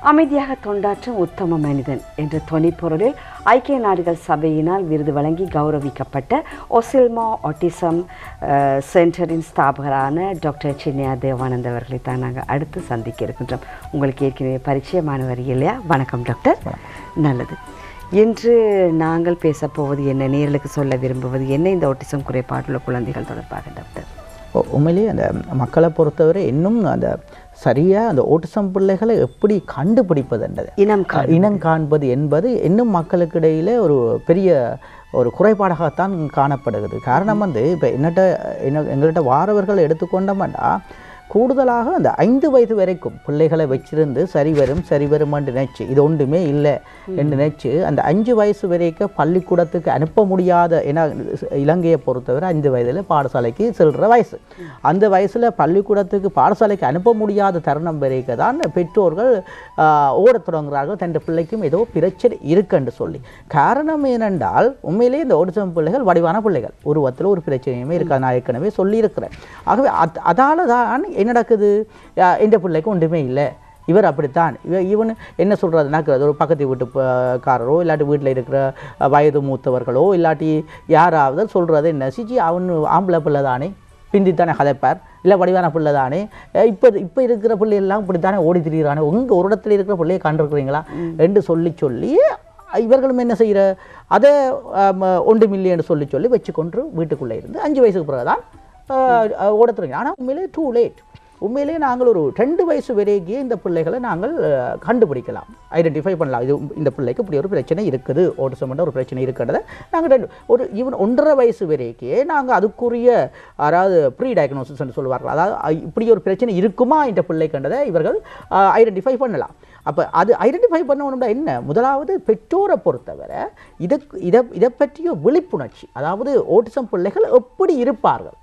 அமைதியாக தொண்டாற்றும் உத்தம மனிதன் என்ற தொனிப்பொருளில் ஐக்கிய நாடுகள் சபையினால் விருது வழங்கி கௌரவிக்கப்பட்ட OSILMO Autism சென்டரின் ஸ்தாபகரான டாக்டர் சின்னையா தேவானந்த் அவர்களை தான் நாங்கள் அடுத்து சந்திக்க இருக்கின்றோம். உங்களுக்கு ஏற்கனவே பரிச்சயமானவர் இல்லையா? வணக்கம் டாக்டர். நல்லது. இன்று நாங்கள் பேசப்போவது என்ன, நேர்களுக்கு சொல்ல விரும்புவது என்ன இந்த ஆட்டிசம் குறைபாடுள்ள குழந்தைகள் தொடர்பாக டாக்டர்? உண்மையிலேயே அந்த மக்களை பொறுத்தவரை இன்னும் அந்த சரியாக அந்த ஓட்டிசம் பிள்ளைகளை எப்படி கண்டுபிடிப்பதுன்றது இனம் காண்பது என்பது இன்னும் மக்களுக்கு இடையில் ஒரு பெரிய ஒரு குறைபாடாகத்தான் காணப்படுகிறது. காரணம் இப்போ எங்கள்கிட்ட வாரவர்கள் எடுத்துக்கொண்டோம்னா கூடுதலாக அந்த 5 வயது வரைக்கும் பிள்ளைகளை வச்சிருந்து சரி வரும் என்று நினைச்சு இது ஒன்றுமே இல்லை என்று நினைச்சு அந்த 5 வயசு வரைக்கும் பள்ளிக்கூடத்துக்கு அனுப்ப முடியாத, ஏன்னா இலங்கையை பொறுத்தவரை 5 வயதில் பாடசாலைக்கு செல்கிற வயசு. அந்த வயசில் பள்ளிக்கூடத்துக்கு பாடசாலைக்கு அனுப்ப முடியாத தருணம் வரைக்கும் தான் பெற்றோர்கள் ஓடத் தொடங்குகிறார்கள் தன் பிள்ளைக்கும் ஏதோ பிரச்சனை இருக்குன்னு சொல்லி. காரணம் ஏனென்றால் உண்மையிலேயே இந்த ஓட்டிசம் பிள்ளைகள் வடிவான பிள்ளைகள், உருவத்தில் ஒரு பிரச்சனையுமே இருக்காது, நான் ஏற்கனவே சொல்லியிருக்கிறேன். ஆகவே அதால் தான் என்ன நடக்குது, இந்த பிள்ளைக்கு ஒன்றுமே இல்லை, இவர் அப்படித்தான், இவன் என்ன சொல்கிறதுனா ஒரு பக்கத்து வீட்டுக்காரரோ இல்லாட்டி வீட்டில் இருக்கிற வயது மூத்தவர்களோ இல்லாட்டி யாராவது சொல்கிறது என்ன, சிச்சி அவன் ஆம்பளை பிள்ளை தானே, பிந்தித்தானே கதைப்பார், இல்லை வடிவான பிள்ளை தானே, இப்போ இருக்கிற பிள்ளையெல்லாம் இப்படித்தானே ஓடி திரிகிறானே, உங்கள் ஒரு இடத்துல இருக்கிற பிள்ளையை கண்டிருக்கிறீங்களா என்று சொல்லி இவர்களும் என்ன செய்கிற அதை 1 மில்லியன் சொல்லி வச்சுக்கொண்டு வீட்டுக்குள்ளே இருந்து 5 வயசுக்கு பிறகு தான் ஓடத்துறீங்க. ஆனால் உண்மையிலே டூ லேட். உண்மையிலேயே நாங்கள் ஒரு 2 வயசு வரைக்கும் இந்த பிள்ளைகளை நாங்கள் கண்டுபிடிக்கலாம், ஐடென்டிஃபை பண்ணலாம். இது இந்த பிள்ளைக்கு இப்படி ஒரு பிரச்சனை இருக்குது, ஓட்டிசம் ஒரு பிரச்சனை இருக்கிறத நாங்கள் ஈவன் 1.5 வயசு வரைக்கும் நாங்கள் அதுக்குரிய அதாவது ப்ரீ டயக்னோசிஸ் சொல்லுவார்கள், அதாவது இப்படி ஒரு பிரச்சனை இருக்குமா இந்த பிள்ளைக்குன்றதை இவர்கள் ஐடென்டிஃபை பண்ணலாம். அப்போ அது ஐடென்டிஃபை பண்ணணும்னா என்ன, முதலாவது பெற்றோரை பொறுத்தவரை இதை பற்றிய விழிப்புணர்ச்சி, அதாவது ஓட்டிசம் பிள்ளைகள் எப்படி இருப்பார்கள்,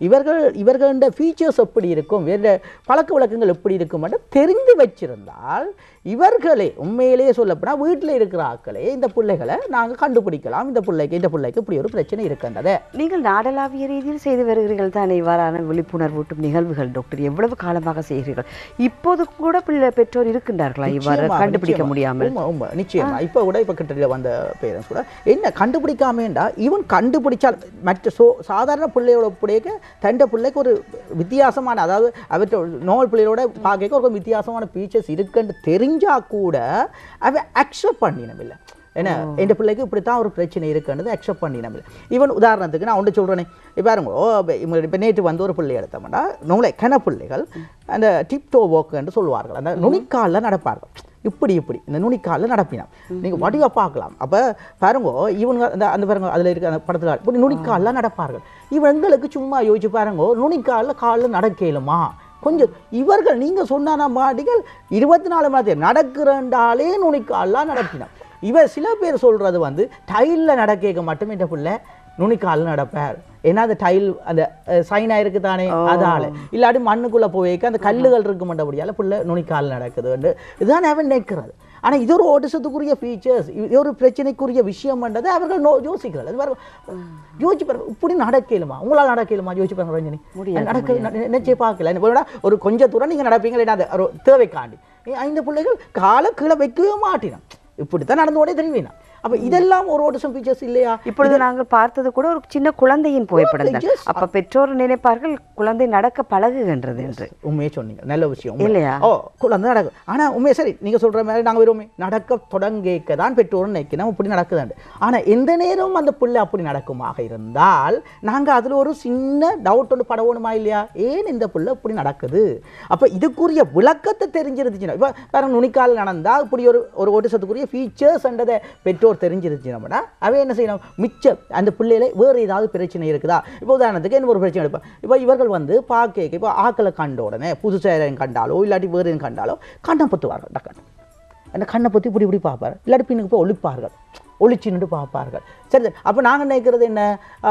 இவர்கள ஃபீச்சர்ஸ் எப்படி இருக்கும், வேறு பழக்க வழக்கங்கள் எப்படி இருக்கும் என்று தெரிந்து வச்சிருந்தால் இவர்களே உண்மையிலேயே சொல்லப்போனால் வீட்டில் இருக்கிற ஆட்களே இந்த பிள்ளைகளை நாங்கள் கண்டுபிடிக்கலாம், இந்த பிள்ளைக்கு இப்படி ஒரு பிரச்சனை இருக்கின்றதை. நீங்கள் நாடளாவிய ரீதியில் செய்து வருகிறீர்கள் தான் இவ்வாறான விழிப்புணர்வூட்டும் நிகழ்வுகள் டாக்டர், எவ்வளவு காலமாக செய்கிறீர்கள்? இப்போது கூட பெற்றோர் இருக்கின்றார்களா இவ்வாறு கண்டுபிடிக்க முடியாமல்? நிச்சயமா இப்போ கூட இப்போ கிட்ட வந்த பேரண்ட்ஸ் கூட என்ன கண்டுபிடிக்காமேண்டா, ஈவன் கண்டுபிடிச்சால் மற்ற சாதாரண பிள்ளையோட பிள்ளைக்கு தண்ட பிள்ளைக்கு ஒரு வித்தியாசமான, அதாவது அவற்றை நோல் பிள்ளையோட பார்க்க ஒரு வித்தியாசமான ஃபீச்சர்ஸ் இருக்குன்னு தெரிஞ்சா கூட அவன் அக்செப்ட் பண்ணினவில்லை. ஏன்னா என் பிள்ளைக்கு இப்படித்தான் ஒரு பிரச்சனை இருக்குன்றது அக்செப்ட் பண்ணினவில்லை. ஈவன் உதாரணத்துக்கு நான் ஒன்று சொல்கிறேனே, இப்போ நேற்று வந்து ஒரு பிள்ளை எடுத்தோம்னா நூலை கனப்பிள்ளைகள் அந்த டிப்டோ வாக்குன்னு சொல்லுவார்கள், அந்த நுனிக்காலில் நடப்பார்கள், இப்படி இந்த நுனிக்காலில் நடப்பினா நீங்கள் வடிவாக பார்க்கலாம். அப்போ பாருங்க இவங்க அந்த பாருங்க அதில் இருக்க அந்த படத்தில் இப்படி நுனிக்காலில் நடப்பார்கள். இவங்களுக்கு சும்மா யோசிச்சு பாருங்க, காலில் நடக்கலுமா கொஞ்சம் இவர்கள் நீங்கள் சொன்ன மாட்டிகள் 24 மணி நேரம் நடக்கிறண்டாலே நுனிக்காலெலாம் நடப்பினான். இவர் சில பேர் சொல்கிறது வந்து டைலில் நடக்க மட்டும் இந்த பிள்ளை நுனிக்காலில் நடப்பார், ஏன்னா அந்த டைல் அந்த சைனாக இருக்குது தானே அதால், இல்லாட்டி மண்ணுக்குள்ளே போய்க்க அந்த கல்லுகள் இருக்க மாட்டபடியால் பிள்ளை நுனிக்காலில் நடக்குது, இதுதான் அவன் நினைக்கிறது. ஆனால் இது ஒரு ஓட்டிசத்துக்குரிய ஃபீச்சர்ஸ், இது ஒரு பிரச்சனைக்குரிய விஷயம்ன்றது அவர்கள் யோசிக்கிறார்கள். யோசிச்சு பாருங்க, இப்படி நடக்கலுமா, உங்களால் நடக்கலுமா யோசிச்சு பாருங்க ரஞ்சனி, நினைச்சே பார்க்கல. ஒரு கொஞ்சம் தூரம் நீங்கள் நடப்பீங்களே அந்த ஒரு தேவைக்காண்டி, இந்த பிள்ளைகள் காலை கீழே வைக்கவே மாட்டினான், இப்படித்தான் நடந்து ஓடே தெரியுவேன். அப்போ இதெல்லாம் ஒரு ஓட்டிசம் ஃபீச்சர்ஸ் இல்லையா? இப்பொழுது நாங்கள் பார்த்தது கூட ஒரு சின்ன குழந்தையின் புகைப்படம் தான். அப்போ பெற்றோர் நினைப்பார்கள் குழந்தை நடக்க பழகுகின்றது என்று. உண்மையே சொன்னீங்க, நல்ல விஷயம் இல்லையா? குழந்தை நடக்கும். ஆனால் உண்மையை சரி நீங்கள் சொல்கிற மாதிரி நாங்கள் விரும்பி நடக்க தொடங்கிக்க தான் பெற்றோர்னு நினைக்கணும் இப்படி நடக்குதாண்டு. ஆனால் எந்த நேரமும் அந்த பிள்ளை அப்படி நடக்குமாக இருந்தால் நாங்கள் அதில் ஒரு சின்ன டவுட் ஒன்று படவணுமா இல்லையா, ஏன் இந்த பிள்ளை இப்படி நடக்குது? அப்போ இதுக்குரிய விளக்கத்தை தெரிஞ்சிருந்துச்சுன்னா, இப்போ வேறு நுனிக்கால் நடந்தால் இப்படி ஒரு ஓட்டிசத்துக்குரிய ஃபீச்சர்ஸ்ன்றதை பெற்றோர் தெரிஞ்சிருச்சுன்னா அவன் என்ன செய்யணும், மிச்சம் அந்த பிள்ளையில வேறு ஏதாவது பிரச்சனை இருக்குதா? இப்போ உதாரணத்துக்கு என்ன ஒரு பிரச்சனை எடுப்பேன், இப்போ இவர்கள் வந்து பார்க்க இப்போ ஆக்களை கண்ட உடனே புதுசாக கண்டாலோ இல்லாட்டி வேறு கண்டாலோ கண்ணை பொத்துவார்கள், டக்குன்னு அந்த கண்ணை பொத்தி இப்படி பார்ப்பார், இல்லாட்டி பின்னுக்கு போய் ஒழிப்பார்கள், ஒழிச்சுன்னு பார்ப்பார்கள். சரி, அப்போ நாங்கள் நினைக்கிறது என்ன,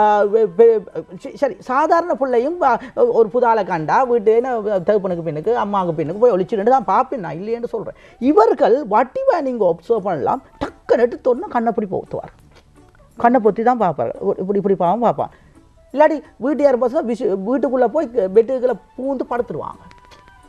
சரி சாதாரண பிள்ளையும் ஒரு புதாலை கண்டா வீட்டு தகுப்பனுக்கு பின்னுக்கு அம்மாவுக்கு பின்னுக்கு போய் ஒழிச்சுன்னு தான் பார்ப்பேன், நான் இல்லையேன்னு சொல்கிறேன். இவர்கள் வட்டிவா நீங்கள் ஒப்சர்வ் பண்ணலாம், டக்குன்னு எடுத்தோன்னா கண்ணை பிடி போத்துவார், கண்ணை பொத்தி தான் பார்ப்பார்கள், இப்படி பார்ப்பான். இல்லாட்டி வீட்டு யார் பஸ் வீட்டுக்குள்ளே போய் பெட்டுக்குள்ளே பூந்து படுத்துருவாங்க.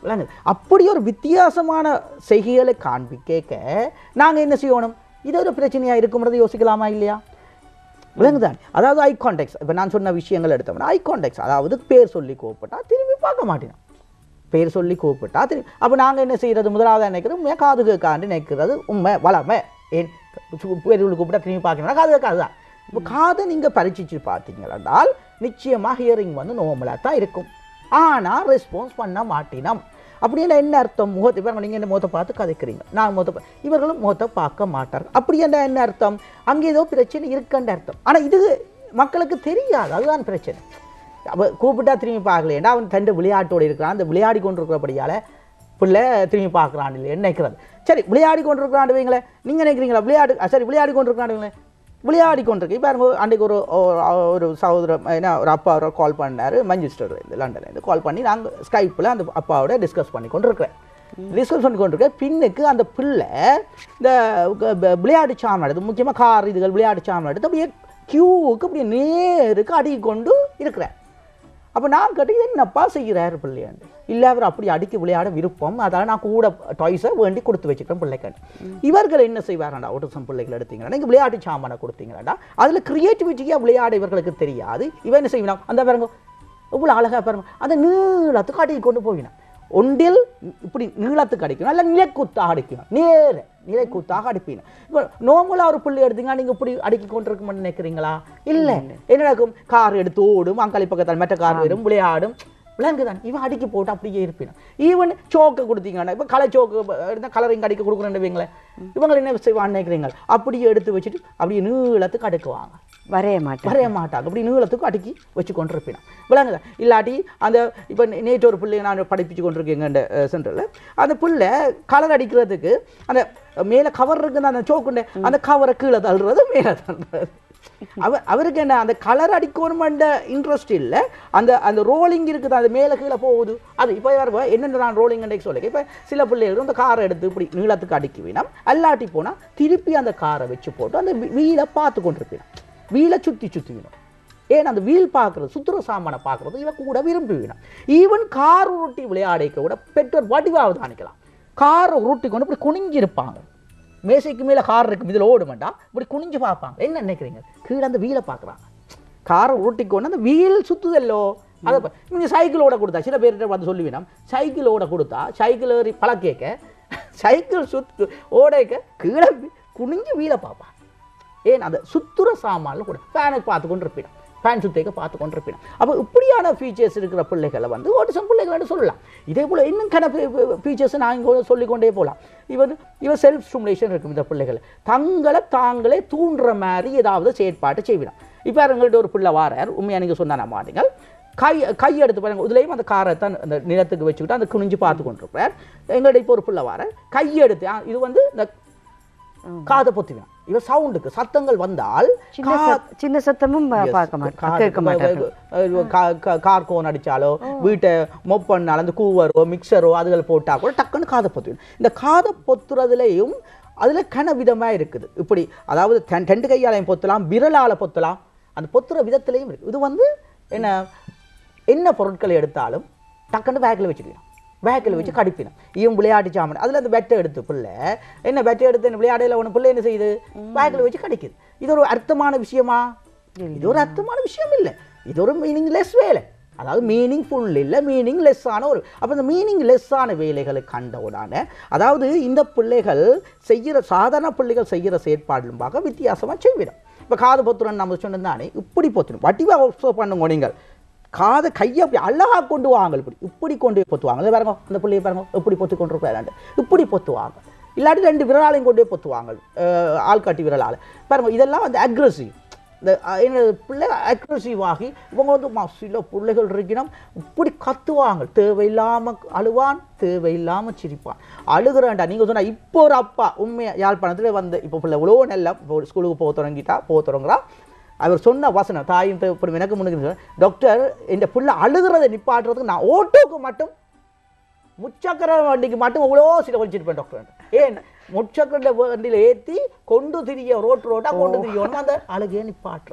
விளங்குது. அப்படி ஒரு வித்தியாசமான செய்கைகளை காண்பிக்க நாங்கள் என்ன செய்யணும்? இது ஒரு பிரச்சனையாக இருக்கும்ன்றது யோசிக்கலாமா இல்லையா? விளங்குதான். அதாவது ஐ கான்டெக்ட், இப்போ நான் சொன்ன விஷயங்கள் எடுத்தோம்னா ஐ கான்டெக்ட், அதாவது பேர் சொல்லி கூப்பிட்டா திரும்பி பார்க்க மாட்டேன். பேர் சொல்லி கூப்பிட்டா திரும்பி, அப்போ நாங்கள் என்ன செய்கிறது? முதலாவது நினைக்கிறது உண்மையாக காது கேட்காண்டு நினைக்கிறது உண்மை வளமை. ஏன் பேர் சொல்லி கூப்பிட்டா திரும்பி பார்க்கணும்னா காது கேட்காது தான். இப்போ காதை நீங்கள் பரீட்சிச்சு பார்த்தீங்கன்னா நிச்சயமாக ஹியரிங் வந்து நார்மலாக தான் இருக்கும். ஆனால் ரெஸ்பான்ஸ் பண்ண மாட்டினோம். அப்படின்னா என்ன அர்த்தம்? முகத்தை இப்போ நீங்கள் என்ன முகத்தை பார்த்து கதைக்கிறீங்க, நான் முகத்தை இவர்களும் முகத்தை பார்க்க மாட்டார்கள். அப்படி என்ன அர்த்தம்? அங்கே ஏதோ பிரச்சனை இருக்குன்ற அர்த்தம். ஆனால் இது மக்களுக்கு தெரியாது, அதுதான் பிரச்சனை. அப்போ கூப்பிட்டா திரும்பி பார்க்கல, ஏன்னா அவன் தண்டு விளையாட்டோடு இருக்கிறான், அந்த விளையாடி கொண்டு இருக்கிறபடியால் பிள்ளை திரும்பி பார்க்குறான் இல்லை நினைக்கிறது. சரி, விளையாடி கொண்டு இருக்கிறான் வைங்களே, நீங்கள் நினைக்கிறீங்களா விளையாடு? சரி, விளையாடி கொண்டு இருக்கிறான் வைங்களேன், விளையாடி கொண்டிருக்கு. இப்போ அன்றைக்கு ஒரு சகோதரர் என்ன ஒரு அப்பா அவரை கால் பண்ணார், மஞ்சிஸ்டர் லண்டன்லேருந்து கால் பண்ணி நாங்கள் ஸ்கைப்பில் அந்த அப்பாவோட டிஸ்கஸ் பண்ணி கொண்டிருக்கிறேன். டிஸ்கஸ் பண்ணி கொண்டிருக்கேன். பின்னுக்கு அந்த பிள்ளை இந்த விளையாட்டு சாமான் எடுத்து, முக்கியமாக கார் இதுகள் விளையாட்டு சாமான் எடுத்து அப்படியே கியூவுக்கு அப்படியே நேருக்கு அடிக்கி கொண்டு இருக்கிறேன். அப்போ நான் கேட்டு என்னப்பா செய்கிறார் பிள்ளையாண்டு? இல்லை, அவர் அப்படி அடிக்க விளையாட விருப்பம், அதாவது நான் கூட டாய்ஸை வேண்டி கொடுத்து வச்சுக்கிறேன் பிள்ளைக்காண்டு. இவர்கள் என்ன செய்வாராண்டா? ஆட்டிசம் பிள்ளைகள் எடுத்தீங்கன்னா நீங்கள் விளையாட்டு சாமானை கொடுத்தீங்களாண்டா அதில் கிரியேட்டிவிட்டியாக விளையாட இவர்களுக்கு தெரியாது. இவன் என்ன செய்வினா? அந்த பாருங்க இவ்வளோ அழகாக பாருங்க, அந்த நீளத்துக்கு அடிக்கி கொண்டு போவினான். ஒன்றில் இப்படி நீளத்துக்கு அடிக்கணும், இல்லை நிலைக்குத்தாக அடிக்கணும், நிலைக்குத்தாக அடிப்பினா. இப்போ நார்மலாக ஒரு பிள்ளை எடுத்தீங்கன்னா நீங்கள் இப்படி அடிக்கி கொண்டிருக்கும்னு நினைக்கிறீங்களா? இல்லை. என்ன நடக்கும்? கார் எடுத்து ஓடும், அங்காளி பக்கத்தால் மற்ற கார் வரும், விளையாடும், விளங்குதான். இவன் அடிக்கி போட்டு அப்படியே இருப்பினா. ஈவன் சோக்கை கொடுத்தீங்கன்னா, இப்போ கலர் சோக்கு எடுத்தால் கலரிங் அடிக்க கொடுக்குறேன்னு வைங்களேன், இவங்க என்ன செய்வான்னு நினைக்கிறீங்க? அப்படியே எடுத்து வச்சுட்டு அப்படியே நீளத்துக்கு அடுக்குவாங்க, வரைய மாட்டாங்க. அப்படி நீளத்துக்கு அடுக்கி வச்சு கொண்டு இருப்பினான், விளங்குதான். இல்லாட்டி அந்த இப்போ நேற்று ஒரு பிள்ளைங்க நான் படிப்பிச்சு கொண்டிருக்கேங்க அந்த சென்டரில், அந்த பிள்ளை கலர் அடிக்கிறதுக்கு அந்த மேலே கவர் இருக்குன்னு அந்த சோக்குண்ட அந்த கவரை கீழே தள்ளுறது, மேலே தள்ளுறது. அவருக்கு என்ன அந்த கலர் அடிக்கணுமென்ற இன்ட்ரெஸ்ட் இல்லை, அந்த ரோலிங் இருக்குது, அது மேலே கீழே போகுது. அது இப்போ என்னென்ன நான் ரோலிங் சொல்லுங்க. இப்போ சில பிள்ளைகள் அந்த காரை எடுத்து இப்படி நீளத்துக்கு அடிக்குவினா, அல்லாட்டி போனால் திருப்பி அந்த காரை வச்சு போட்டு அந்த வீலை பார்த்து கொண்டிருப்பினா, வீலை சுற்றி வேணும். ஏன்னா அந்த வீல் பார்க்குறது, சுற்றுற சாமானை பார்க்குறது இவன் கூட விரும்புவினா. ஈவன் கார் உருட்டி விளையாடிக்க கூட பெற்றோர் வடிவாவது அணிக்கலாம். காரை உருட்டி கொண்டு இப்படி குனிஞ்சிருப்பாங்க, மேசைக்கு மேலே கார் இருக்கும், இதில் ஓடுமெண்டா இப்படி குனிஞ்சு பார்ப்பாங்க. என்ன நினைக்கிறீங்க? கீழே அந்த வீலை பார்க்குறாங்க. காரை உருட்டி கொண்டு அந்த வீல் சுற்றுதல்லோ. அதை நீங்கள் சைக்கிளோட கொடுத்தா, சில பேர்கிட்ட வந்து சொல்லுவீனா, சைக்கிளோட கொடுத்தா சைக்கிள் ஏறி பழக்க சைக்கிள் சுற்று ஓடைக்க கீழே குனிஞ்சு வீலை பார்ப்பான். ஏன் அந்த சுற்றுற சாமானில் கூட ஃபேனுக்கு பார்த்து கொண்டு இருப்பினான், ஃபேன் சுத்தேக்க பார்த்து கொண்டு இருப்பினான். அப்போ இப்படியான ஃபீச்சர்ஸ் இருக்கிற பிள்ளைகளை வந்து ஆட்டிசம் பிள்ளைகள்னு சொல்லலாம். இதே போல் இன்னும் ஃபீச்சர்ஸ் நான் இங்கே சொல்லிக்கொண்டே போகலாம். இவன் செல்ஃப் ஸ்டிமுலேஷன் இருக்கும். இந்த பிள்ளைகள் தாங்களே தூண்டுற மாதிரி ஏதாவது செயற்பாட்டை செய்வினான். இப்போ எங்கள்கிட்ட ஒரு பிள்ளை வாரார், உண்மையாக நீங்கள் சொன்னா மாட்டீங்க, கை எடுத்து பாருங்க, இதுலேயும் அந்த காரை தான் அந்த நிலத்துக்கு வச்சுக்கிட்டு அந்த குனிஞ்சு பார்த்து கொண்டிருக்கிறார். எங்கள்கிட்ட இப்போ ஒரு பிள்ளை வாரார், கையெடுத்து இது வந்து இந்த காதை பொத்துவினான். இவன் சவுண்டுக்கு சத்தங்கள் வந்தால் சின்ன சத்தமும் கார் கோன் அடிச்சாலோ வீட்டை மொப் பண்ணாலும் அந்த கூவரோ மிக்சரோ அதுகள் போட்டா கூட டக்குன்னு காதை பொத்துவிடும். இந்த காதை பொத்துறதுலையும் அதில் கன விதமாக இருக்குது. இப்படி அதாவது ரெண்டு கையாலையும் பொத்தலாம், விரலால் பொத்தலாம், அந்த பொத்துற விதத்திலையும் இருக்குது. இது வந்து என்ன பொருட்களை எடுத்தாலும் டக்குன்னு பேக்கில் வச்சுக்கலாம், பேக்கில் வச்சு கடிப்பினோம். இவன் விளையாட்டு சாமான் அதில் அந்த பெட்டை எடுத்து பிள்ளை என்ன பெட்டை எடுத்து என்ன விளையாடையில் ஒன்று பிள்ளை என்ன செய்யுது? பேக்கில் வச்சு கடிக்குது. இது ஒரு அர்த்தமான விஷயமா? இது ஒரு அர்த்தமான விஷயம் இல்லை. இது ஒரு மீனிங்லெஸ் வேலை. அதாவது மீனிங்ஃபுல் இல்லை, மீனிங்லெஸ்ஸான ஒரு. அப்போ இந்த மீனிங்லெஸ்ஸான வேலைகளை கண்டவுடான, அதாவது இந்த பிள்ளைகள் செய்கிற சாதாரண பிள்ளைகள் செய்கிற செயற்பாடுலும் பார்க்க வித்தியாசமாக செய்விடும். இப்போ காது பொத்துறன்னு நம்ம சொன்னதானே, இப்படி பொத்துணும் வட்டிவாக ஒர்க் பண்ணுங்க. நீங்கள் காதை கையை அப்படி அழகாக கொண்டு வாங்க, இப்படி கொண்டு போய் பொத்துவாங்க. பாருங்க அந்த பிள்ளையை பாருங்க எப்படி பொத்து கொண்டு இருக்கிறாண்டு, இப்படி பொத்துவாங்க. இல்லாட்டி ரெண்டு விரலாலையும் கொண்டு போய் பொத்துவாங்க, ஆள்காட்டி விரலால் பாருங்க. இதெல்லாம் வந்து அக்ரெசிவ். இந்த என்ன பிள்ளை அக்ரெசிவ் ஆகி இவங்க வந்து சில பிள்ளைகள் இருக்கணும் இப்படி கத்துவாங்க, தேவையில்லாமல் அழுவான், தேவையில்லாமல் சிரிப்பான். அழுகிறான்டா நீங்கள் சொன்னால். இப்போ ஒரு அப்பா உண்மையாக யாழ்ப்பாணத்தில் வந்து இப்போ பிள்ளை இவ்வளோ நல்லா ஸ்கூலுக்கு போக தொடங்குறா. அவர் சொன்ன வசனம் தாயும் தேவைப்படும் எனக்கு முன்னுக்கு, டாக்டர் இந்த பிள்ளை அழுகிறதை நிப்பாட்டுறதுக்கு நான் ஓட்டோக்கு மட்டும் முச்சக்கர வண்டிக்கு மட்டும் இவ்வளோ சில வச்சுருப்பேன் டாக்டர். ஏன் முச்சக்கர வண்டியில் ஏற்றி கொண்டு திரிய ரோட்டாக கொண்டு திரியணும் அந்த அழுகையை நிப்பாட்டுறேன்.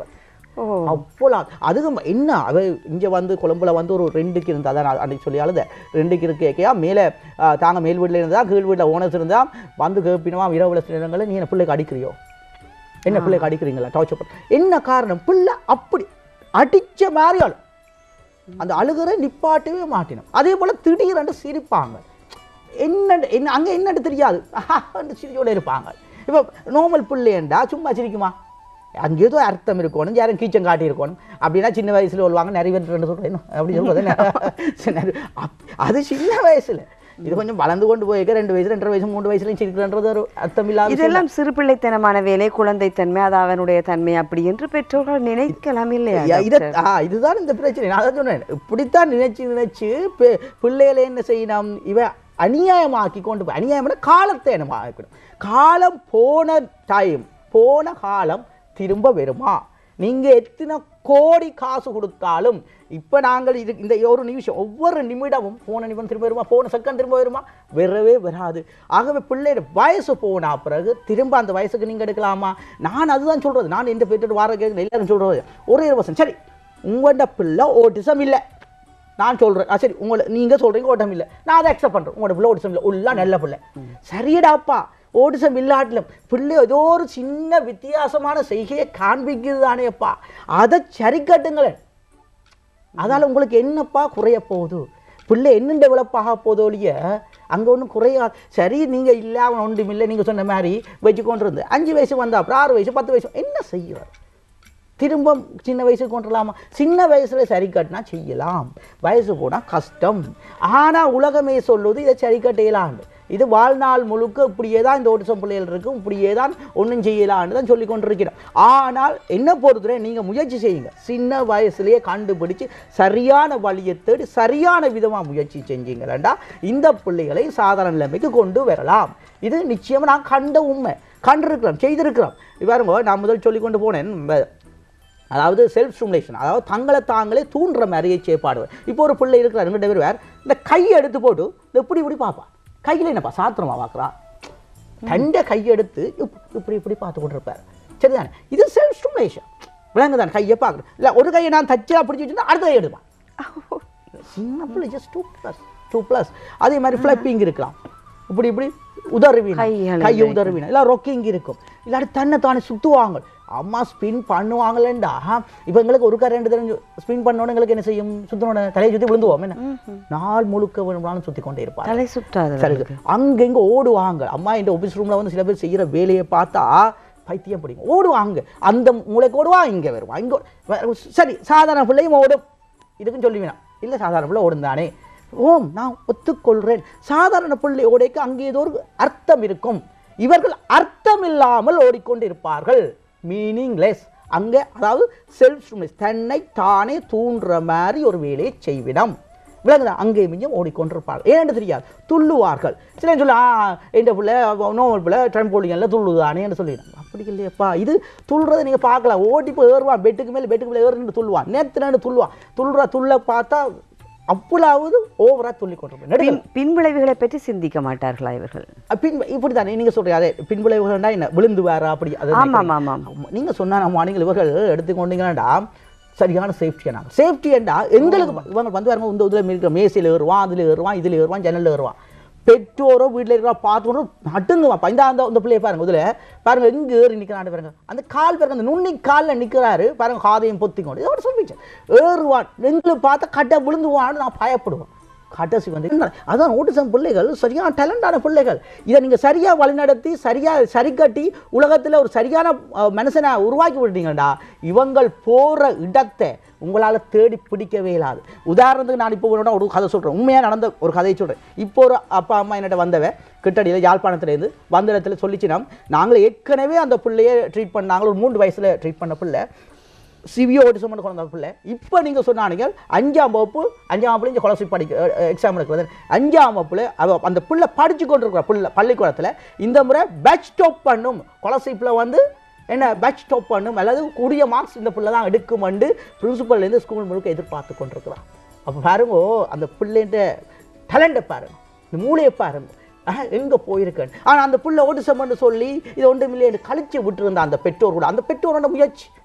அவ்வளோ அதுக்கு என்ன அவ இங்கே வந்து கொழும்புல வந்து ஒரு 2க்கு இருந்தால் தான் அன்றைக்கி சொல்லி அழுத 2க்கு இருக்கேக்கையா மேலே தாங்க மேல் வீட்டில் இருந்தால் கீழ் வீட்டில் ஓனர்ஸ் இருந்தால் வந்து கேட்பினவா இரவுல சில நேரங்களில் நீ என்ன பிள்ளைக்கு அடிக்கிறியோ என்ன பிள்ளைக்கு அடிக்கிறீங்களா டார்ச்சர் பண்ண என்ன காரணம் பிள்ளை அப்படி அடித்த மாதிரி ஆளும் அந்த அழுகிற நிப்பாட்டவே மாட்டினோம் அதே போல் திடீரென்று சிரிப்பாங்க என்ன அங்கே என்னன்னு தெரியாது சிரிச்சோடு இருப்பாங்க இப்போ நார்மல் பிள்ளைண்டா சும்மா சிரிக்குமா அங்கே ஏதோ அர்த்தம் இருக்கணும் யாரும் கீச்சம் காட்டியிருக்கணும் அப்படின்னா சின்ன வயசில் சொல்லுவாங்க நிறைய பேர் சொல்கிறேன் அப்படி சொல்லுவது அது சின்ன வயசில் இது கொஞ்சம் வளர்ந்து கொண்டு போயிருக்க 2 வயசு 2.5 வயசு 3 வயசுலையும் சிரிக்கிறன்றது ஒரு அர்த்தம் இல்லாத இதெல்லாம் சிறுபிள்ளைத்தனமான வேலை குழந்தைத்தன்மை அது அவனுடைய தன்மை அப்படி என்று பெற்றோர்கள் நினைக்கலாம் இல்லையா இதுதான் இந்த பிரச்சனை நான் தான் சொன்னேன் இப்படித்தான் நினைச்சு பிள்ளைகளை என்ன செய்யணும் இவ அநியாயமாக்கி கொண்டு போய் அநியாயம்னா காலத்தை என்ன ஆக்கணும் காலம் போன காலம் திரும்ப வருமா நீங்கள் எத்தனை கோடி காசு கொடுத்தாலும் இப்போ நாங்கள் இந்த ஒரு நிமிஷம் ஒவ்வொரு நிமிடமும் போன நிமிடம் திரும்ப வருமா போன செகண்ட் திரும்ப வருமா வரவே வராது ஆகவே பிள்ளையோட வயசு போன பிறகு திரும்ப அந்த வயசுக்கு நீங்கள் எடுக்கலாமா நான் அதுதான் சொல்கிறது நான் எந்த பெற்று வார கேட்குறேன் எல்லாரும் சொல்கிறது ஒரே வருஷம் சரி உங்களோட பிள்ளை ஓட்டிசம் இல்லை நான் சொல்கிறேன் சரி நீங்கள் சொல்கிறீங்க ஓட்டம் இல்லை நான் அதை அக்செப்ட் பண்ணுறேன் உங்களோட பிள்ளை ஓட்டிசம் இல்லை உள்ள நல்ல பிள்ளை சரிடாப்பா ஓட்டிசம் இல்லாட்டிலும் பிள்ளை ஏதோ ஒரு சின்ன வித்தியாசமான செய்கையை காண்பிக்கிறது தானேப்பா அதை சரி கட்டுங்களேன் அதால் உங்களுக்கு என்னப்பா குறைய போகுது பிள்ளை என்ன டெவலப் ஆக போதோ இல்லைய அங்கே ஒன்றும் குறையாது சரி நீங்கள் இல்லை அவன் ஒன்றும் இல்லை நீங்கள் சொன்ன மாதிரி வச்சு கொண்டு இருந்து 5 வயசு வந்தா அப்புறம் 6 வயசு 10 வயசு என்ன செய்வார் திரும்ப சின்ன வயசுக்கு கொண்டுலாமா சின்ன வயசில் சரி கட்டினா செய்யலாம் வயசு போனால் கஷ்டம் ஆனால் உலகமே சொல்லுது இதை சரி கட்டையலான்னு இது வாழ்நாள் முழுக்க இப்படியே தான் இந்த ஓட்டிசம் பிள்ளைகள் இருக்கும் இப்படியே தான் ஒன்றும் செய்யலான்னு தான் சொல்லி கொண்டிருக்கிறோம் ஆனால் என்ன பொறுத்தவரை நீங்கள் முயற்சி செய்யுங்க சின்ன வயசுலேயே கண்டுபிடிச்சு சரியான வழியை தேடி சரியான விதமாக முயற்சி செஞ்சீங்களா இந்த பிள்ளைகளை சாதாரண நிலைமைக்கு கொண்டு வரலாம் இது நிச்சயமாக நான் கண்ட உண்மை கண்டிருக்கிறோம் செய்திருக்கிறோம் பாருங்க நான் முதல் சொல்லி கொண்டு போனேன் அதாவது செல்ஃப் ஸ்டிமுலேஷன் அதாவது தங்களை தாங்களே தூண்டுற மாதிரியே செய்யப்பாடுவேன் இப்போ ஒரு பிள்ளை இருக்கிறார் 2 பேர் இந்த கையை எடுத்து போட்டு இப்படி பார்ப்பான் கையில் என்னப்பா சாத்திரமா பார்க்குறா தண்டை கையெடுத்து இப்படி பார்த்து கொண்டு இருப்பார் சரிதானே இது செல்ஃப் ஸ்டிமுலேஷன் விளங்கு தான் கையை பார்க்குறேன் இல்லை ஒரு கையை நான் தச்சா பிடிச்சி வச்சுருந்தா அடுத்த கையை எடுப்பான் சின்ன பிள்ளை ஜஸ்ட் 2+2+ அதே மாதிரி ஃப்ளப்பிங் இருக்கலாம் இப்படி உதறுவீங்க கையை உதறுவீங்க இல்லை ரொக்கிங் இருக்கும் இல்லாட்டி தன்னை தானே சுற்றுவாங்க அம்மா ஸ்பின் பண்ணுவாங்களேண்டா இப்போ எங்களுக்கு ஒரு 2 தெரிஞ்சு ஸ்பின் பண்ணோன்னு எங்களுக்கு என்ன செய்யும் சுத்தனோட தலையை சுற்றி விழுந்துவோம் என்ன நாள் முழுக்க வேணும்னாலும் சுற்றி கொண்டே இருப்பாங்க தலை சுற்றாது சரி அங்கெங்கே ஓடுவாங்க அம்மா இந்த ஆஃபீஸ் ரூமில் வந்து சில பேர் செய்கிற வேலையை பார்த்தா பைத்தியம் பிடிக்கும் ஓடுவாங்க அந்த மூளைக்கு ஓடுவா இங்கே வருவான் இங்கே சரி சாதாரண பிள்ளையும் ஓடும் இதுக்குன்னு சொல்லுவீனா இல்லை சாதாரண பிள்ளை ஓடும் தானே நான் ஒத்துக்கொள்கிறேன் சாதாரண பிள்ளை ஓடைக்கு அங்கே ஏதோ ஒரு அர்த்தம் இருக்கும் இவர்கள் அர்த்தம் இல்லாமல் ஓடிக்கொண்டு இருப்பார்கள் மீனிங்லெஸ் அங்கே அதாவது செல்ஃப் ஸ்டிமுலேஷன் தன்னை தானே தூண்டுற மாதிரி ஒரு வேலையை செய்விடம் விளங்குதா அங்கே மிஞ்சும் ஓடிக்கொண்டிருப்பார்கள் ஏன்னு தெரியாது துள்ளுவார்கள் சில சொல்ல எந்த பிள்ளை நோமல் பிள்ளை ட்ரம்போலிங்கெல்லாம் துள்ளுதானே என்று சொல்லிடுறாங்க அப்படி இல்லையப்பா இது துள்ளுறதை நீங்கள் பார்க்கலாம் ஓடி போய் ஏறுவான் பெட்டுக்கு மேலே ஏறுன்னு துள்ளுவான் நேற்று துள்ளுற துள்ள பார்த்தா அவ்வளவு ஓவரா சொல்லி கொண்டு பின்விளைவுகளை பற்றி சிந்திக்க மாட்டார்களா இவர்கள் இப்படித்தானே நீங்க சொல்றீங்க அதே பின்விளைவுகள்னா என்ன விழுந்து வேற அப்படி நீங்க சொன்னா நம்ம நீங்கள் இவர்கள் எடுத்துக்கொண்டீங்கன்னா சரியான சேஃப்டியா எங்களுக்கு இவங்க வந்து வரவங்க இந்த இதில் இருக்கிற மேசையில் ஏறுவான் அதில் ஏறுவான் இதில் ஏறுவான் ஜன்னலில் ஏறுவான் பெற்றோரோ வீட்டில் இருக்கிற பார்த்து நட்டுங்குவான் இந்த பிள்ளைய பாருங்க இதில் பாருங்க எங்கே ஏறி நிற்கிறான் பாருங்க அந்த கால் பாருங்க அந்த நுண்ணி காலில் நிற்கிறாரு பாருங்க காதையும் பொத்தி கொண்டு இதோட சொல்லிச்சேன் ஏறுவான் எங்களுக்கு பார்த்தா கட்டை விழுந்துவான்னு நான் பயப்படுவேன் கடைசி வந்து அதான் ஓட்டிசம் பிள்ளைகள் சரியான டேலண்டான பிள்ளைகள் இதை நீங்கள் சரியாக வழிநடத்தி சரி கட்டி உலகத்தில் ஒரு சரியான மனுஷனை உருவாக்கி விட்டீங்கடா இவங்கள் போகிற இடத்தை உங்களால் தேடி பிடிக்கவே இல்லாது உதாரணத்துக்கு நான் இப்போ ஒரு கதை சொல்கிறேன் உண்மையாக நடந்த ஒரு கதையை சொல்கிறேன் இப்போ ஒரு அப்பா அம்மா என்னட்ட வந்தவ கிட்டடியில் யாழ்ப்பாணத்துலேருந்து வந்த இடத்துல சொல்லிச்சுனா நாங்கள் ஏற்கனவே அந்த பிள்ளையை ட்ரீட் பண்ணாங்க ஒரு 3 வயசில் ட்ரீட் பண்ண பிள்ளை சிவியோ ஓட்டிசம் கொண்ட பிள்ளை இப்போ நீங்கள் சொன்னாங்க 5ஆம் வகுப்பு இங்கே ஸ்காலர்ஷிப் எக்ஸாம் எடுக்கிறது 5ஆம் வகுப்புல அந்த பிள்ளை படித்து கொண்டு இருக்கிற பள்ளிக்கூடத்தில் இந்த முறை பேட்ச் டாப் பண்ணும் ஸ்காலர்ஷிப்பில் வந்து என்ன பேட்ச் டாப் பண்ணும் அல்லது கூடிய மார்க்ஸ் இந்த பிள்ளை தான் எடுக்குமெண்டு பிரின்சிபல்லேருந்து ஸ்கூல் முழுக்க எதிர்பார்த்து கொண்டிருக்கிறான் அப்போ பாருங்க அந்த பிள்ளைன்ற டேலண்ட்டை பாருங்க இந்த மூளையை பாருங்க எங்கே போயிருக்கேன் ஆனால் அந்த பிள்ளை ஓட்டிசம்னு சொல்லி இது ஒன்றும் இல்லைன்னு கழிச்சு விட்டுருந்தா அந்த பெற்றோர் கூட அந்த பெற்றோரோட முயற்சி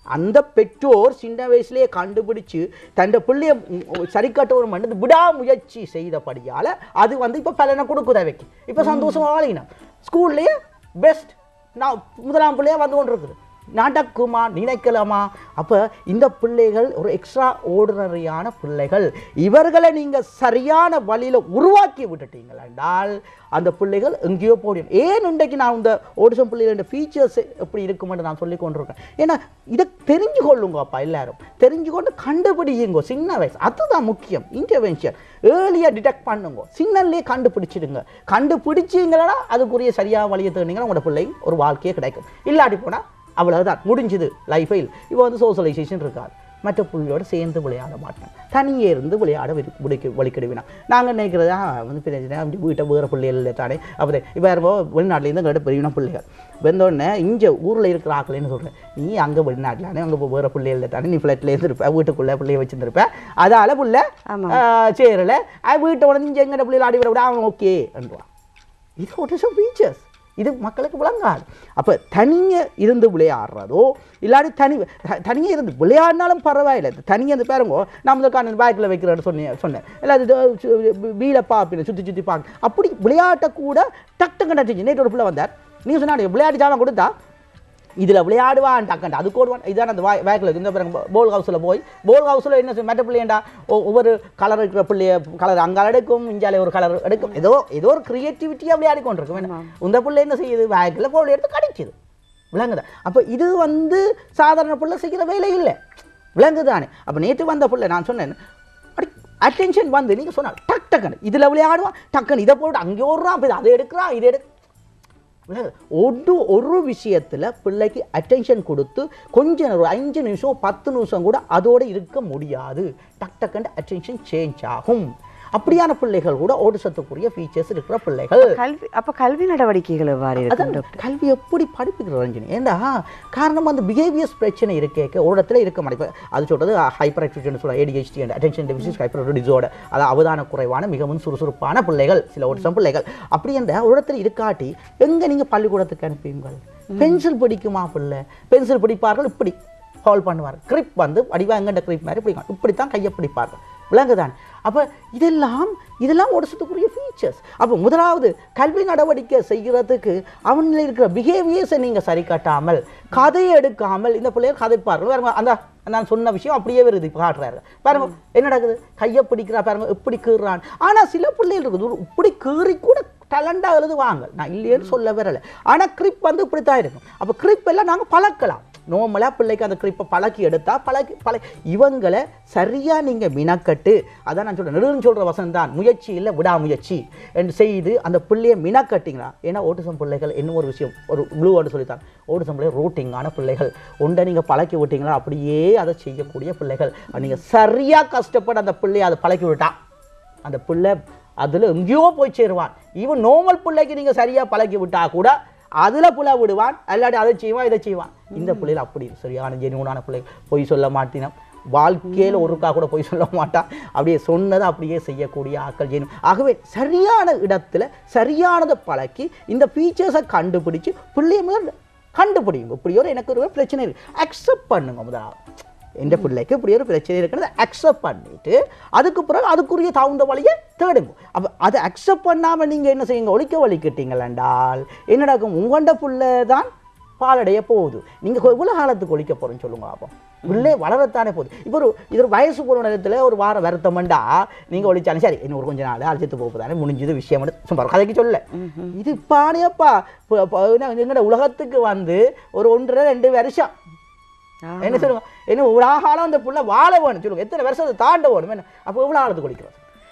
அந்த பெற்றோர் சின்ன வயசுலேயே கண்டுபிடிச்சு தன் பிள்ளைய சரி கட்டணும் பண்ணது விடாமுயற்சி செய்தபடியால் அது வந்து இப்போ பலனை கொடுக்குதா வைக்கி இப்போ சந்தோஷமாக வாழிக்கணும் ஸ்கூல்லேயே பெஸ்ட் நான் முதலாம் பிள்ளையாக வந்து கொண்டு இருக்குது நடக்குமா நினைக்கலாமா அப்போ இந்த பிள்ளைகள் ஒரு எக்ஸ்ட்ரா ஆர்டினரியான பிள்ளைகள் இவர்களை நீங்கள் சரியான வழியில் உருவாக்கி விட்டுட்டீங்கள் என்றால் அந்த பிள்ளைகள் எங்கேயோ போடும் ஏன் இன்றைக்கு நான் இந்த ஆட்டிசம் பிள்ளைகளோட ஃபீச்சர்ஸ் எப்படி இருக்குமென்று நான் சொல்லி கொண்டிருக்கேன் ஏன்னா இதை தெரிஞ்சு கொள்ளுங்கப்பா எல்லாரும் தெரிஞ்சு கொண்டு கண்டுபிடிங்க சின்ன வயசு அதுதான் முக்கியம் இன்டர்வென்ஷன் ஏர்லியாக டிடெக்ட் பண்ணுங்க சின்னல்லே கண்டுபிடிச்சிடுங்க கண்டுபிடிச்சிங்களா அதுக்குரிய சரியாக வழியை தேடிங்கன்னா உங்களோட பிள்ளை ஒரு வாழ்க்கையே கிடைக்கும் இல்லாட்டி போனால் அவ்வளவுதான் முடிஞ்சுது லைஃபில் இப்போ வந்து சோஷியலைசேஷன் இருக்காது மற்ற புள்ளியோடு சேர்ந்து விளையாட மாட்டேன் தனியே இருந்து விளையாட வலிக்கிடுவினா நாங்கள் நினைக்கிறதா வந்து பிரச்சனை அப்படி வீட்டை வேறு பிள்ளைகள் தானே அப்படி இப்போ யாரோ வெளிநாட்டிலேருந்து எங்கள்கிட்ட பெரியனா பிள்ளைகள் வந்தோடனே இங்கே ஊரில் இருக்கிற ஆக்கலைன்னு சொல்கிறேன் நீ அங்கே வெளிநாட்டிலானே அங்கே வேறு பிள்ளைகள் தானே நீ ஃப்ளைட்டில் இருந்திருப்பேன் வீட்டுக்குள்ளே பிள்ளைய வச்சுருப்பேன் அதால் பிள்ளை சேரலை வீட்டை உடனே இங்கே எங்கிட்ட பிள்ளைகள் ஆடி விட அவன் ஓகே என்றுவான் இது ஆட்டிசம் ஃபீச்சர்ஸ் இது மக்களுக்கு விளங்காது அப்போ தனியாக இருந்து விளையாடுறதோ இல்லாட்டி தனியாக இருந்து விளையாடினாலும் பரவாயில்லை தனியாக இருந்து பாருங்கோ நான் முதல் பேக்கில் வைக்கிறேன்னு சொன்னேன் இல்லை அது வீலை பார்ப்பேன் சுற்றி பார்க்க அப்படி விளையாட்டை கூட டக்கு நட்டுச்சு நேற்று ஒரு பிள்ளை வந்தார் நீங்கள் சொன்னாங்க விளையாட்டு ஜாமான் கொடுத்தா இதில் விளையாடுவான் டக்கண்டா அதுக்கு ஓடுவான் இதான் அந்த வேக்கில் இந்த பிறகு போல் ஹவுஸில் போய் போல் ஹவுஸில் என்ன மெட்ட பிள்ளையண்டா ஒவ்வொரு கலர் இருக்கிற பிள்ளைய கலர் அங்கே எடுக்கும் இஞ்சாலே ஒரு கலர் எடுக்கும் ஏதோ ஒரு க்ரியேட்டிவிட்டியாக விளையாடி கொண்டிருக்கும் என்ன இந்த பிள்ளை என்ன செய்யுது வேக்கில் போல் எடுத்து கடிச்சிது விளங்குதா அப்போ இது வந்து சாதாரண பிள்ளை செய்கிற வேலை இல்லை விளங்குதானே அப்போ நேற்று வந்த பிள்ளை நான் சொன்னேன் அட்டென்ஷன் வந்து நீங்கள் சொன்னால் டக்குன்னு இதில் விளையாடுவான் டக்குன்னு இதை போட்டு அங்கே ஓடுறான் அப்போ அதை எடுக்கிறான் இதை ஒரு விஷயத்தில் பிள்ளைக்கு அட்டென்ஷன் கொடுத்து கொஞ்சம் ஒரு 5 நிமிஷம் 10 நிமிஷம் கூட அதோடு இருக்க முடியாது டக்குன்னு அட்டென்ஷன் சேஞ்ச் ஆகும் அப்படியான பிள்ளைகள் கூட ஆட்டிசத்துக்குரிய ஃபீச்சர்ஸ் இருக்கிற பிள்ளைகள் கல்வி நடவடிக்கைகள் கல்வி எப்படி படிப்புகிற ரஞ்சினி ஏண்டா காரணம் அந்த பிஹேவியர்ஸ் பிரச்சனை இருக்கேக்க ஒரு இடத்துல இருக்க மாட்டேன் அது சொல்கிறது ஹைப்பர் ஆக்டிவிட்டி சொல்ல ADHD and attention deficit hyper disorder அதாவது அவதான குறைவான மிகவும் சுறுசுறுப்பான பிள்ளைகள் சில ஆட்டிசம் பிள்ளைகள் அப்படி அந்த ஒரு இடத்துல இருக்காட்டி எங்கே நீங்கள் பள்ளிக்கூடத்துக்கு அனுப்புவீங்கள் பென்சில் பிடிக்குமா பிள்ளை பென்சில் பிடிப்பார்கள் இப்படி ஹால் பண்ணுவார் கிரிப் வந்து வடிவா எங்கண்ட கிரிப் மாதிரி பிடிக்கும் இப்படித்தான் கையை பிடிப்பார்கள் விளங்குதான் அப்போ இதெல்லாம் ஆட்டிசத்துக்குரிய ஃபீச்சர்ஸ் அப்போ முதலாவது கல்வி நடவடிக்கை செய்கிறதுக்கு அவனில் இருக்கிற பிஹேவியர்ஸை நீங்கள் சரி கட்டாமல் கதையை எடுக்காமல் இந்த பிள்ளைகள் கதைப்பார்கள் பாருங்க அந்த நான் சொன்ன விஷயம் அப்படியே வருது இப்போ காட்டுறாரு பாருங்க என்ன நடக்குது கையை பிடிக்கிறா பாருங்க எப்படி கீறான் ஆனால் சில பிள்ளைகள் இருக்குது இப்படி கீறி கூட டேலண்டாக எழுதுவாங்க நான் இல்லையேன்னு சொல்ல வரலை ஆனால் கிரிப் வந்து இப்படி தான் இருக்கும் அப்போ கிரிப் எல்லாம் நாங்கள் பழக்கலாம் நோமலாக பிள்ளைக்கு அந்த கிரிப்பை பழக்கி எடுத்தால் இவங்களை சரியாக நீங்கள் மினக்கட்டு அதான் நான் சொல்கிறேன் நெடுன்னு சொல்கிற வசனம் தான் முயற்சி இல்லை விடாமுயற்சி என்று செய்து அந்த பிள்ளையை மினக்கட்டிங்களா ஏன்னா ஆட்டிசம் பிள்ளைகள் இன்னும் ஒரு விஷயம் ஒரு ப்ளூ வேர்டு சொல்லித்தான் ஆட்டிசம் பிள்ளைகள் ரூட்டிங்கான பிள்ளைகள் ஒன்றை நீங்கள் பழக்கி விட்டீங்களா அப்படியே அதை செய்யக்கூடிய பிள்ளைகள் நீங்கள் சரியாக கஷ்டப்பட்டு அந்த பிள்ளையை அதை பழக்கி விட்டா அந்த பிள்ளை அதில் எங்கேயோ போய் சேருவான் ஈவன் நார்மல் பிள்ளைக்கு நீங்கள் சரியாக பழக்கி விட்டா கூட அதில் புல விடுவான் அல்லாட்டி அதை செய்வான் இதை செய்வான் இந்த பிள்ளைகள் அப்படி சரியான ஜெனியூனான பிள்ளைகள் பொய் சொல்ல மாட்டினோம் வாழ்க்கையில் ஒருக்கா கூட பொய் சொல்ல மாட்டான் அப்படியே சொன்னதை அப்படியே செய்யக்கூடிய ஆக்கள் ஜெனியூன் ஆகவே சரியான இடத்துல சரியானதை பழக்கி இந்த ஃபீச்சர்ஸை கண்டுபிடிச்சு பிள்ளைய முதல் கண்டுபிடிங்க இப்படி ஒரு எனக்கு ஒரு பிரச்சனை இருக்குது அக்செப்ட் பண்ணுங்க முதலாவது இந்த பிள்ளைக்கு இப்படி ஒரு பிரச்சனை இருக்கிறத அக்செப்ட் பண்ணிட்டு அதுக்கு பிறகு அதுக்குரிய தகுந்த வழியை தேடுங்க அப்போ அதை அக்செப்ட் பண்ணாமல் நீங்கள் என்ன செய்யுங்க ஒழிக்கிட்டீங்களென்றால் என்ன நடக்கும் உங்கள்ட பிள்ளை தான் பாலடைய போகுது நீங்கள் எவ்வளோ காலத்துக்கு ஒழிக்க போகிறேன்னு சொல்லுங்க அப்போ பிள்ளை வளரத்தானே போகுது இப்போ இது ஒரு வயசு போகிற நேரத்தில் ஒரு வாரம் வருத்தமெண்டா நீங்கள் ஒழிச்சாலும் சரி இன்னும் ஒரு கொஞ்சம் நாள் அழைச்சிட்டு போகுதானே முடிஞ்சது விஷயம் சும்மா கதைக்கு சொல்ல இது பாணியப்பா எங்களோட உலகத்துக்கு வந்து ஒரு 1-2 வருஷம் என்ன சொல்லுங்க என்ன உலகாலம் அந்த புள்ள வாழ வேணும் சொல்லுங்க எத்தனை வருஷத்தை தாண்ட வேணும் என்ன அப்போ எவ்வளோ ஆழத்துக்கு ஒழிக்கிறோம்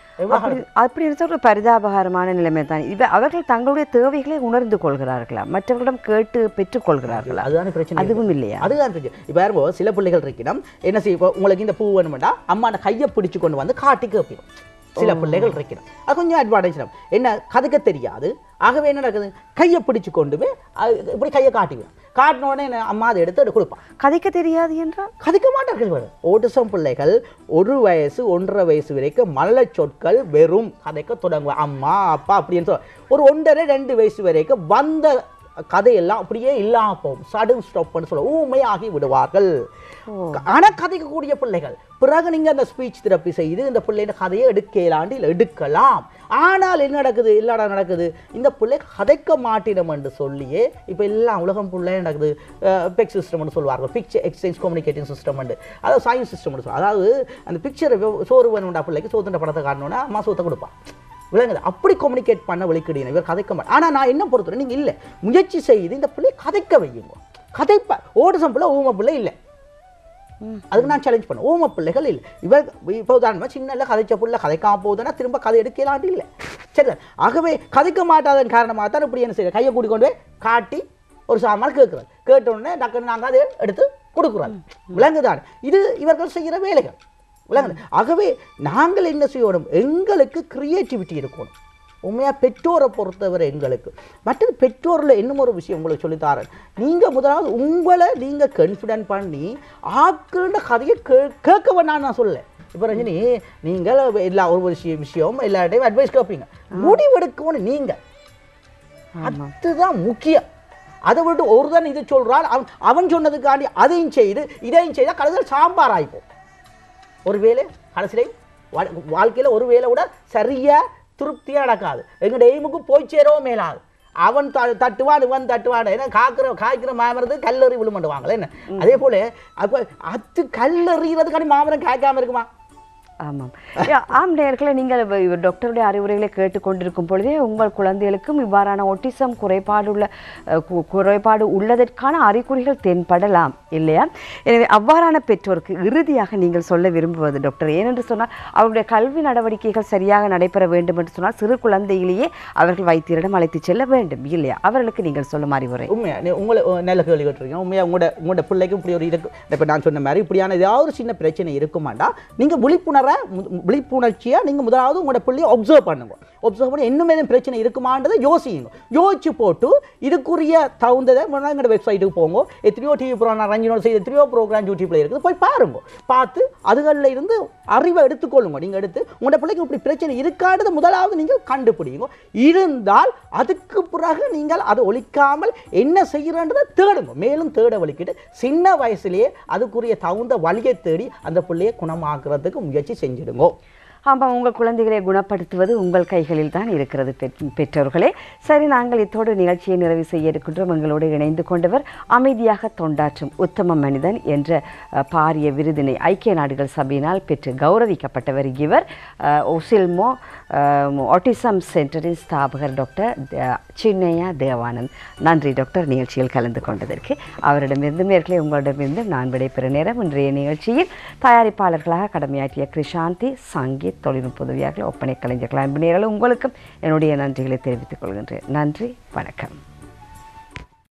அப்படி இருக்க பரிதாபகரமான நிலைமை தான் இப்போ அவர்கள் தங்களுடைய தேவைகளை உணர்ந்து கொள்கிறார்களா மற்றவர்களிடம் கேட்டு பெற்றுக்கொள்கிறார்களா அதுதான் பிரச்சனை அதுவும் இல்லையா அதுதான் பிரச்சனை இப்போ யாரோ சில பிள்ளைகள் இருக்கணும் என்ன செய்ய உங்களுக்கு இந்த பூ வேணுமெண்டா அம்மாண்ட கையை பிடிச்சு கொண்டு வந்து காட்டி கேட்போம் சில பிள்ளைகள் இருக்கணும் அது கொஞ்சம் அட்வான்டேஜ் என்ன கதைக்க தெரியாது ஆகவே என்ன நடக்குது கையை பிடிச்சு கொண்டு போய் இப்படி கையை காட்டுவேன் காட்டின உடனே என்ன அம்மா அதை எடுத்து கொடுப்பான் கதைக்க தெரியாது என்றால் கதைக்க மாட்டார்கள் ஆட்டிசம் பிள்ளைகள் 1 வயசு 1.5 வயசு வரைக்கும் மல்ல சொற்கள் வெறும் கதைக்க தொடங்குவேன் அம்மா அப்பா அப்படின்னு சொல்ல ஒரு 1.5-2 வயசு வரைக்கும் வந்த கதையெல்லாம் அப்படியே இல்லாமல் போகும். சடன் ஸ்டாப்னு சொல்ல ஊமையாகி விடுவார்கள். ஆனால் கதைக்கக்கூடிய பிள்ளைகள் பிறகு நீங்கள் அந்த ஸ்பீச் தெரப்பி செய்து இந்த பிள்ளைங்க கதையை எடுக்கலாண்டு இல்லை எடுக்கலாம். ஆனால் என்ன நடக்குது, எல்லாடா நடக்குது, இந்த பிள்ளை கதைக்க மாட்டினம் என்று சொல்லியே இப்போ எல்லாம் உலகம் பிள்ளை நடக்குது. பெக் சிஸ்டம்னு சொல்லுவார்கள், பிக்சர் எக்ஸ்சேஞ்ச் கம்யூனிகேட்டிங் சிஸ்டம், அதாவது சயின்ஸ் சிஸ்டம்னு சொல்லுவாங்க. அதாவது அந்த பிக்சரை சோறு வேணும்டா பிள்ளைக்கு சோத்துன்ற படத்தை காட்டணும்னா அம்மா சோத்தை கொடுப்பான், விளங்குது. அப்படி கம்யூனிகேட் பண்ண வழிக்கிடையின இவர் கதைக்க மாட்டேன். ஆனால் நான் என்ன பொறுத்தவரை நீங்கள் இல்லை முயற்சி செய்து இந்த பிள்ளையை கதைக்க வையுங்க. கதைப்ப ஓடிசம் பிள்ளை ஊமை பிள்ளை இல்லை, அதுக்கு நான் சேலஞ்ச் பண்ணேன். ஊமை பிள்ளைகள் இல்லை. இவர் இப்போ உதாரணமாக சின்ன கதைச்ச பிள்ளை கதைக்காம போகுதுன்னா திரும்ப கதை எடுக்கலான்ட்டு இல்லை. சரி, ஆகவே கதைக்க மாட்டாதன் காரணமாக தான் இப்படி என்ன செய்ய கையை கூட்டி கொண்டு போய் காட்டி ஒரு சாமான் கேட்குறாரு. கேட்டோடனே டக்குன்னு நாங்கள் அதை எடுத்து கொடுக்குறோம். விலங்குதான் இது இவர்கள் செய்கிற வேலைகள், விலங்கு. ஆகவே நாங்கள் என்ன செய்யணும், எங்களுக்கு கிரியேட்டிவிட்டி இருக்கணும். உண்மையாக பெற்றோரை பொறுத்தவரை எங்களுக்கு மற்றது பெற்றோரில் இன்னும் ஒரு விஷயம் உங்களுக்கு சொல்லித்தாரேன். நீங்கள் முதலாவது உங்களை நீங்கள் கான்ஃபிடென்ட் பண்ணி ஆக்குன்ற கதையை கேட்க வேணான்னு நான் சொல்ல. இப்போ ரஞ்சினி நீங்கள் எல்லா ஒரு விஷயம் எல்லா டைம் அட்வைஸ் கேட்பீங்க, முடிவெடுக்கணும் நீங்கள், அதுதான் முக்கியம். அதை விட்டு ஒருதான் இது சொல்கிறான் அவன் சொன்னதுக்காண்டி அதையும் செய்து இதையும் செய்தால் கடைசியில் சாம்பார் ஆகிப்போம். ஒரு வேலை கடைசியில் வாழ்க்கையில் ஒரு வேலை கூட சரியாக திருப்தியாக நடக்காது. எங்கள்ட எய்முக்கு போய் சேரவும் மேலாது. அவன் தட்டுவான் இவன் தட்டுவான். ஏன்னா காய்க்கிற மாமரத்து கல்லறி விழுமண்டுவாங்களே என்ன. அதே போல் அப்போ அது கல்லறிகிறதுக்காண்டி மாமரம் காய்க்காமல் இருக்குமா? ஆமாம். ஆம் நேயர்களே, நீங்கள் டாக்டருடைய அறிவுரைகளை கேட்டுக்கொண்டிருக்கும் பொழுதே உங்கள் குழந்தைகளுக்கும் இவ்வாறான ஒட்டிசம் குறைபாடு உள்ளதற்கான அறிகுறிகள் தென்படலாம் இல்லையா? எனவே அவ்வாறான பெற்றோருக்கு இறுதியாக நீங்கள் சொல்ல விரும்புவது டாக்டர், ஏனென்று சொன்னால் அவருடைய கல்வி நடவடிக்கைகள் சரியாக நடைபெற வேண்டும் என்று சொன்னால் சிறு குழந்தையிலேயே அவர்கள் வைத்தியரிடம் அழைத்து செல்ல வேண்டும் இல்லையா? அவர்களுக்கு நீங்கள் சொல்லும் அறிவுரை. உண்மையாக உங்களை நல்ல கேள்வி கேட்டுருக்கீங்க. உண்மையாக உங்களோட பிள்ளைக்கும் இப்படி ஒரு இருக்கு. இப்போ நான் சொன்ன மாதிரி இப்படியான ஏதாவது சின்ன பிரச்சனை இருக்குமாண்டா நீங்கள் விழிப்புணர்ச்சியாக நீங்கள் முதலாவது உங்களோட பிள்ளையை ஒப்சர்வ் பண்ணுங்க. ஒப்சர்வ் பண்ணி இன்னும் எதுவும் பிரச்சனை இருக்குமான்றதை யோசிங்க. யோசிச்சு போட்டு இதுக்குரிய தகுந்ததை எங்களோட வெப்சைட்டுக்கு போங்க. எத்தனையோ டிவி ப்ரோக்ராம் ரஞ்சினோட செய்த எத்தனையோ ப்ரோக்ராம் யூடியூப்ல இருக்குது, போய் பாருங்க. பார்த்து அதுகளில் இருந்து அறிவை எடுத்துக்கொள்ளுங்க. நீங்கள் எடுத்து உங்களோட பிள்ளைக்கு இப்படி பிரச்சனை இருக்கான்றதை முதலாவது நீங்கள் கண்டுபிடிங்க. இருந்தால் அதுக்கு பிறகு நீங்கள் அதை ஒழிக்காமல் என்ன செய்கிறன்றதை தேடுங்க. மேலும் தேட வலிக்கிட்டு சின்ன வயசுலேயே அதுக்குரிய தகுந்த வழியை தேடி அந்த பிள்ளையை குணமாக்குறதுக்கு முயற்சி செஞ்சிடுங்க. ஆமாம், உங்கள் குழந்தைகளை குணப்படுத்துவது உங்கள் கைகளில் தான் இருக்கிறது பெற்றோர்களே. சரி, நாங்கள் இத்தோடு நிகழ்ச்சியை நிறைவு செய்ய இருக்கின்றோம். எங்களோடு இணைந்து கொண்டவர் அமைதியாக தொண்டாற்றும் உத்தம மனிதன் என்ற பாரிய விருதினை ஐக்கிய நாடுகள் சபையினால் பெற்று கௌரவிக்கப்பட்டவர் இவர். ஒசில்மோ ஆட்டிசம் சென்டரின் ஸ்தாபகர் டாக்டர் சின்னையா தேவானந்த். நன்றி டாக்டர், நிகழ்ச்சியில் கலந்து கொண்டதற்கு. அவரிடமிருந்து நேர்களே உங்களிடமிருந்து நான் விடைபெற நேரம். இன்றைய நிகழ்ச்சியில் தயாரிப்பாளர்களாக கடமையாற்றிய கிருஷாந்தி, சங்கீத், தொழில்நுட்ப உதவியாளர்கள், ஒப்பனை கலைஞர்கள், அன்பு நேயர்களே, உங்களுக்கும் என்னுடைய நன்றிகளை தெரிவித்துக் கொள்கின்றேன். நன்றி, வணக்கம்.